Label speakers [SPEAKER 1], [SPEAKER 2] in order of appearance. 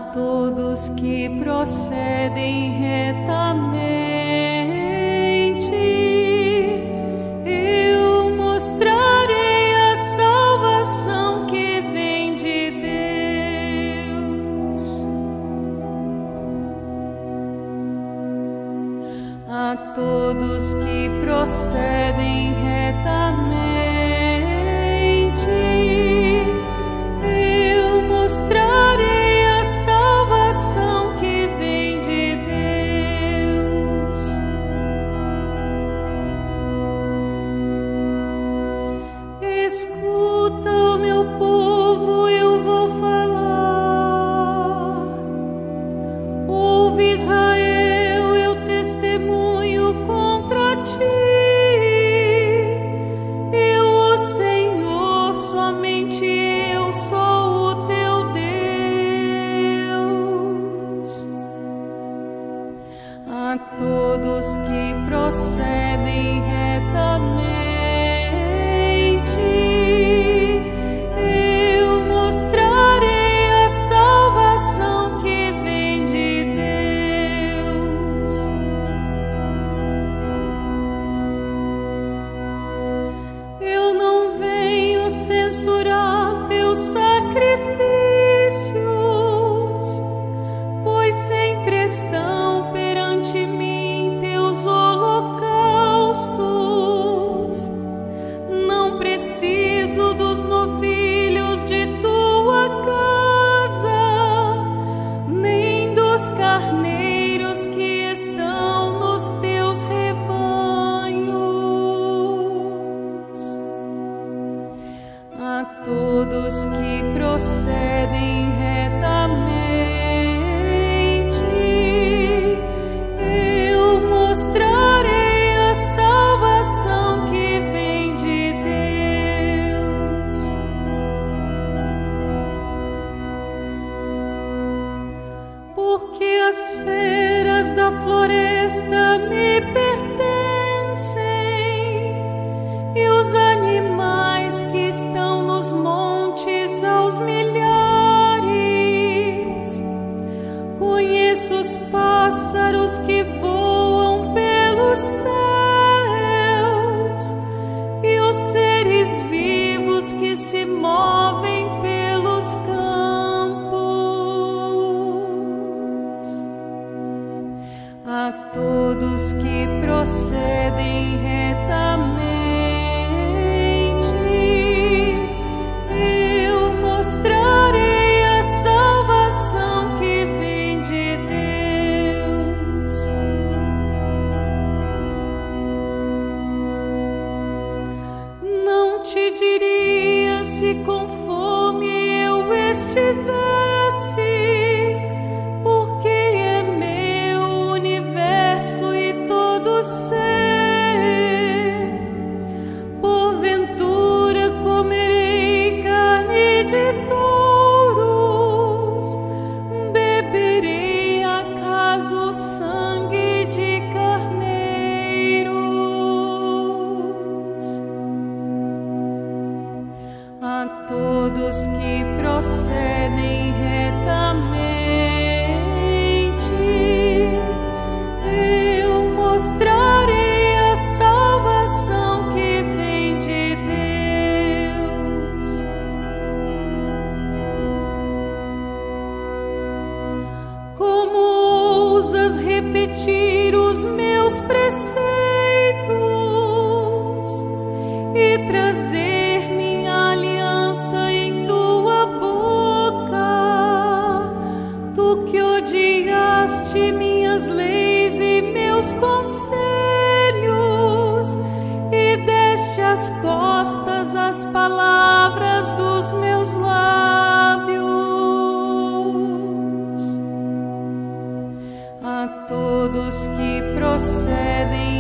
[SPEAKER 1] todos que procedem retamente, eu mostrarei a salvação que vem de Deus. A todos que procedem retamente, eu mostrarei a salvação que vem de Deus. Escuta, ó meu povo, eu vou falar. Ouve, Israel, eu testemunho contra ti. Eu, o Senhor, somente eu sou o teu Deus. A todos que procedem retamente, eu mostrarei a salvação que vem de Deus. Eu não venho censurar teus sacrifícios, pois sempre estão perante mim teus holocaustos. Não preciso dos novilhos de tua casa, nem dos carneiros que estão nos teus rebanhos. A todos que procedem retamente, eu mostrarei a salvação que vem de Deus. Porque as feras da floresta me pertencem, e os animais que estão nos montes aos milhares. Conheço os pássaros que voam pelos céus, e os seres vivos que se movem pelos campos. A todos que procedem retamente, eu mostrarei a salvação que vem de Deus. Não te diria se com fome eu estivesse, porque é meu o universo e todo ser. Porventura comerei carne de touros, beberei acaso sangue de carneiros. A todos que procedem retamente, eu mostrarei a salvação que vem de Deus. Como ousas repetir os meus preceitos e trazer minha aliança em tua boca? Tu que odiaste minhas leis e meus conselhos, e deste as costas às palavras dos meus lábios. A todos que procedem